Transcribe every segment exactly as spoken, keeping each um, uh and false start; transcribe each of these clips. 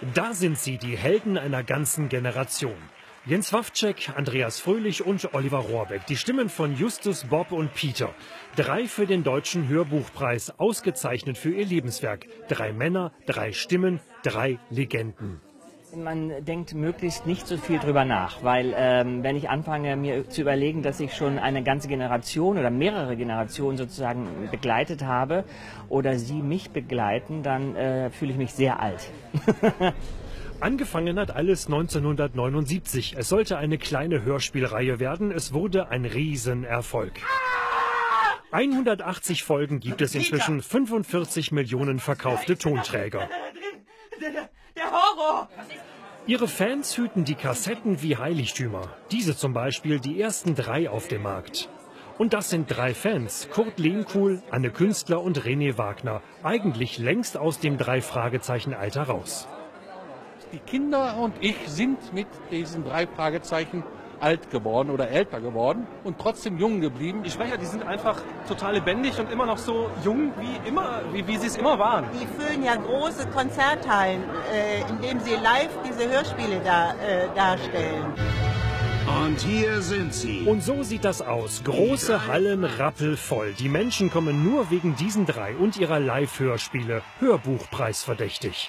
Da sind sie, die Helden einer ganzen Generation. Jens Wawrczeck, Andreas Fröhlich und Oliver Rohrbeck, die Stimmen von Justus, Bob und Peter. Drei für den Deutschen Hörbuchpreis, ausgezeichnet für ihr Lebenswerk. Drei Männer, drei Stimmen, drei Legenden. Man denkt möglichst nicht so viel drüber nach, weil ähm, wenn ich anfange, mir zu überlegen, dass ich schon eine ganze Generation oder mehrere Generationen sozusagen begleitet habe oder sie mich begleiten, dann äh, fühle ich mich sehr alt. Angefangen hat alles neunzehnhundertneunundsiebzig. Es sollte eine kleine Hörspielreihe werden. Es wurde ein Riesenerfolg. hundertachtzig Folgen gibt es inzwischen, fünfundvierzig Millionen verkaufte Tonträger. Der Horror! Ihre Fans hüten die Kassetten wie Heiligtümer. Diese zum Beispiel, die ersten drei auf dem Markt. Und das sind drei Fans: Kurt Lehmkuhl, Anne Künstler und René Wagner. Eigentlich längst aus dem Drei-Fragezeichen-Alter raus. Die Kinder und ich sind mit diesen drei Fragezeichen alt geworden oder älter geworden und trotzdem jung geblieben. Die Sprecher, die sind einfach total lebendig und immer noch so jung, wie immer, wie, wie sie es immer waren. Die füllen ja große Konzerthallen, äh, indem sie live diese Hörspiele da, äh, darstellen. Und hier sind sie. Und so sieht das aus. Große Hallen rappelvoll. Die Menschen kommen nur wegen diesen drei und ihrer Live-Hörspiele. Hörbuchpreis verdächtig.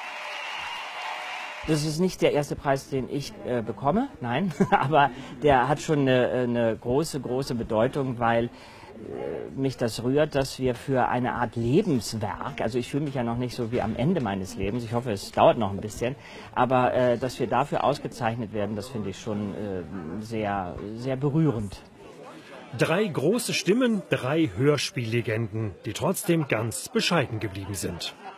Das ist nicht der erste Preis, den ich äh, bekomme, nein, aber der hat schon eine, eine große, große Bedeutung, weil äh, mich das rührt, dass wir für eine Art Lebenswerk, also ich fühle mich ja noch nicht so wie am Ende meines Lebens, ich hoffe, es dauert noch ein bisschen, aber äh, dass wir dafür ausgezeichnet werden, das finde ich schon äh, sehr, sehr berührend. Drei große Stimmen, drei Hörspiellegenden, die trotzdem ganz bescheiden geblieben sind.